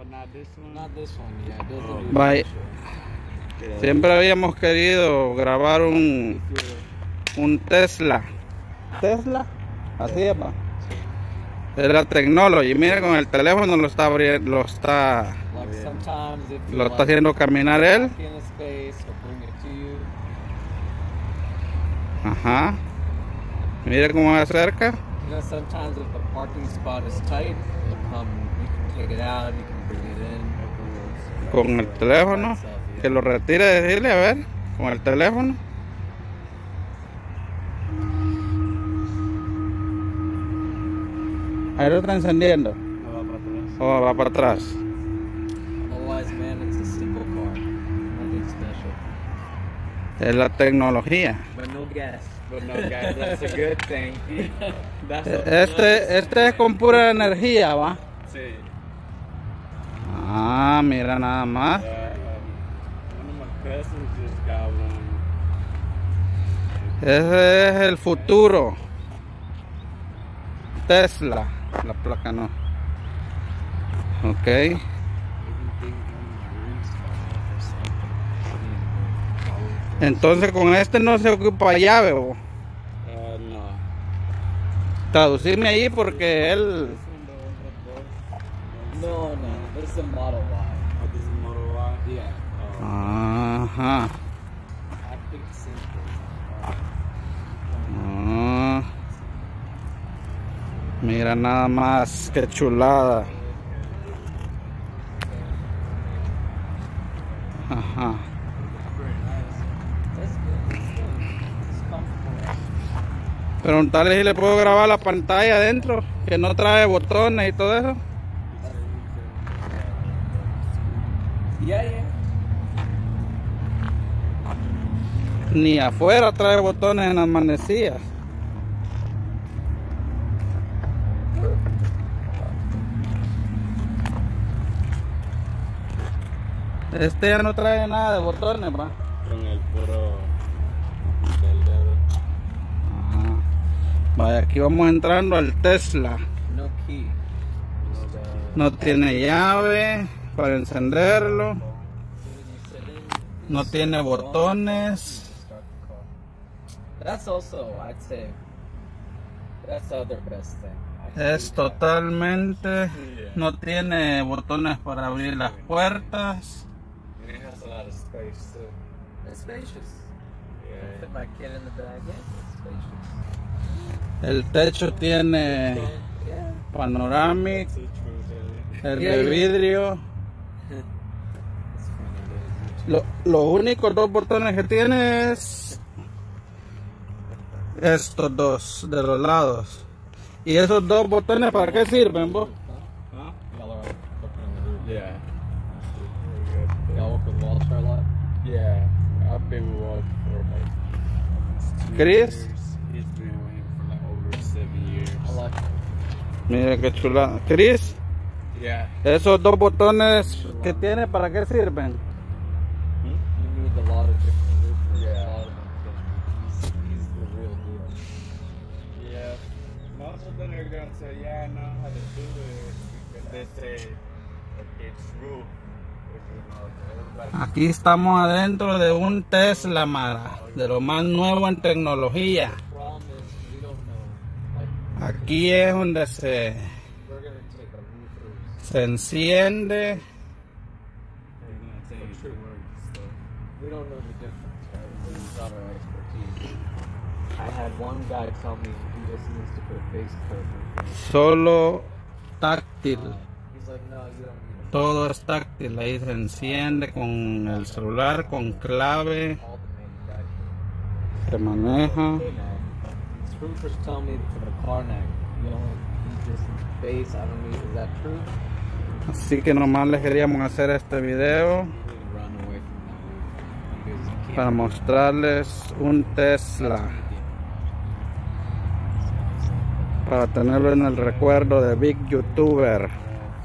not this one. Not this one, yeah. It doesn't do Bye. facial. Siempre habíamos querido grabar un Tesla. ¿Tesla? Así es, pa. Era Technology. Mira, con el teléfono lo está abriendo, Like sometimes if you lo está like, haciendo caminar él. walk in a space, he'll bring it to you. Ajá. Mira cómo se acerca. You know, sometimes if the parking spot is tight, it'll come, you can take it out, you can bring it in. Con el teléfono. Que lo retire, decirle, a ver. Con el teléfono. Ahí lo está encendiendo. O va para atrás. Otherwise, man, it's a simple car. Nothing special. Es la tecnología. But no gas. But no, guys, that's a good thing. That's Este es con pura energía, va. Sí. Ah, mira nada más. One of my cousins just got one. Ese es el futuro. Tesla. La placa no. Ok. Entonces con este no se ocupa llave. No. Traducirme ahí porque él... No, this is a Model Y. Oh, this is Model Y? Yeah. Ajá. I think simple. Ah. Mira nada más, qué chulada. Ajá. That's good. It's comfortable. Preguntarle si le puedo grabar la pantalla adentro, que no trae botones y todo eso. Yeah. Ni afuera trae botones en las manecillas. Este ya no trae nada de botones, va. Con el puro del dedo. Ajá. Vaya, aquí vamos entrando al Tesla. No key. No tiene llave para encenderlo. No tiene botones. That's also, I'd say, that's the other best thing. Es totalmente... No tiene botones para abrir las puertas. And it has a lot of space too. It's spacious. Yeah. Fit my kid in the back. Yeah, it's spacious. El techo tiene Yeah. panoramic, It's a true el Yeah, de yeah. vidrio. It's funny. Los únicos dos botones que tiene es estos dos de los lados. ¿Y esos dos botones para qué sirven, vos? Huh? Y'all are looking on the roof. Yeah. Y'all work with Walter a lot? Yeah. I've been with Walt for like 2 Chris? years. He's been with him for like over 7 years. I like it. Mira qué chula. Chris, Yeah. esos dos botones que tiene para qué sirven. You need a lot of different roofers. Yeah. A lot of them. He's the real deal. Yeah. Most of them are gonna say, yeah, I know how to do it because they say it's true. Aquí estamos adentro de un Tesla, Mara, de lo más nuevo en tecnología. Problem is, we don't know. Like, Aquí es donde we're gonna take a roofer's se enciende. We don't know the difference, right? This is not our expertise. I had one guy tell me he just needs to put a face cover. Solo táctil. He's like, no, you don't need Todo es táctil. Ahí se enciende con el celular, con clave. all the manufacturers. Se maneja. Hey, man, these roofers tell me for the car neck, you know, he just face. I don't need. Is that true? Así que nomás les queríamos hacer este video Run away from that roof because you can't. para mostrarles un Tesla, para tenerlo en el recuerdo de Big YouTuber. They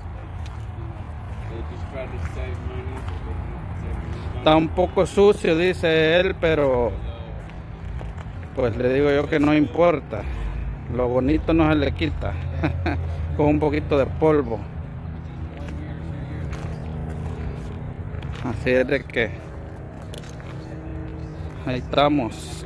just try to save money. Está un poco sucio, dice él, pero pues le digo yo que no importa. Lo bonito no se le quita. Con un poquito de polvo. Así es de que ahí estamos.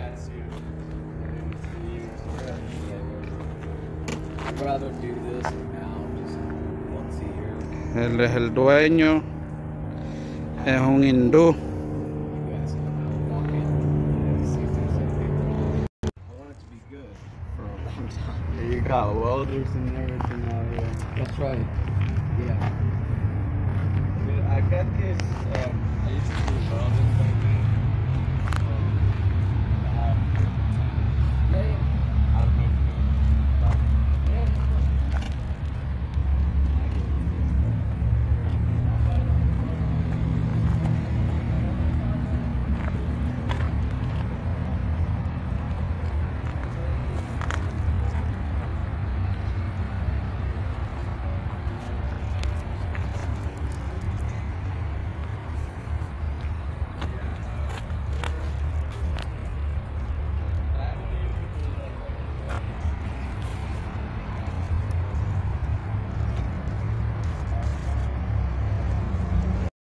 I'd rather do this now, just once a year. Él es el dueño. Es un hindú. You guys come out walking and see if there's anything. I want it to be good for a long time. You got welders and everything out here. That's right. Yeah. I got this